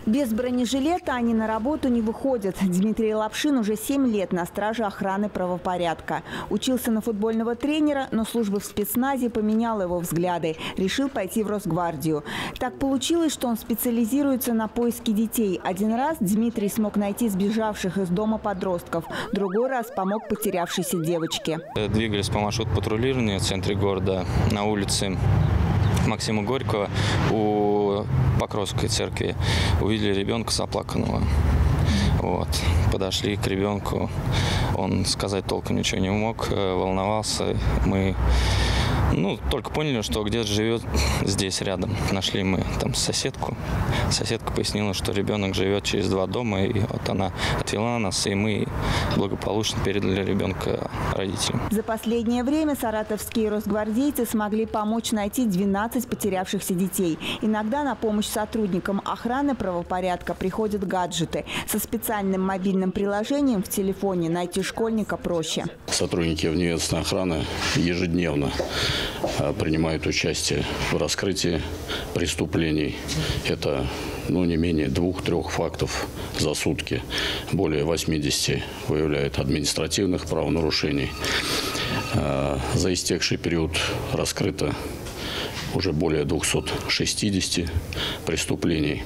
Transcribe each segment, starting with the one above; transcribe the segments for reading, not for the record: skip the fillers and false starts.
Без бронежилета они на работу не выходят. Дмитрий Лапшин уже 7 лет на страже охраны правопорядка. Учился на футбольного тренера, но служба в спецназе поменяла его взгляды. Решил пойти в Росгвардию. Так получилось, что он специализируется на поиске детей. Один раз Дмитрий смог найти сбежавших из дома подростков. Другой раз помог потерявшейся девочке. Двигались по маршруту патрулирования в центре города на улице Максима Горького у Покровской церкви. Увидели ребенка заплаканного. Подошли к ребенку. Он сказать толком ничего не мог, волновался. Мы только поняли, что где-то живет здесь рядом. Нашли мы там соседку. Соседка пояснила, что ребенок живет через 2 дома. И она отвела нас, и мы благополучно передали ребенка родителям. За последнее время саратовские росгвардейцы смогли помочь найти 12 потерявшихся детей. Иногда на помощь сотрудникам охраны правопорядка приходят гаджеты. Со специальным мобильным приложением в телефоне найти школьника проще. Сотрудники вневедомственной охраны ежедневно принимают участие в раскрытии преступлений. Это не менее 2-3 фактов за сутки. Более 80 выявляют административных правонарушений. За истекший период раскрыто уже более 260 преступлений.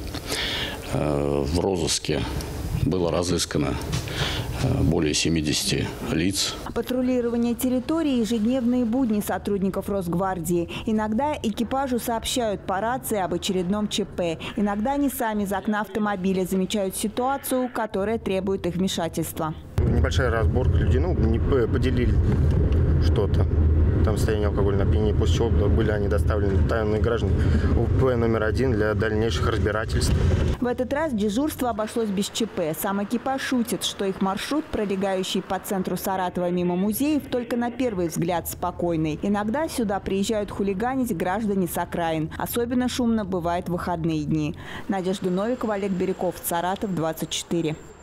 В розыске было разыскано более 70 лиц. Патрулирование территории – ежедневные будни сотрудников Росгвардии. Иногда экипажу сообщают по рации об очередном ЧП. Иногда они сами из окна автомобиля замечают ситуацию, которая требует их вмешательства. Небольшая разборка людей, не поделили что-то. Там состояние алкогольного опьянения, после чего были они доставлены тайные граждане в УП номер 1 для дальнейших разбирательств. В этот раз дежурство обошлось без ЧП. Сам экипаж шутит, что их маршрут, пролегающий по центру Саратова мимо музеев, только на первый взгляд спокойный. Иногда сюда приезжают хулиганить граждане с окраин. Особенно шумно бывает в выходные дни. Надежда Новикова, Олег Бирюков, Саратов, 24.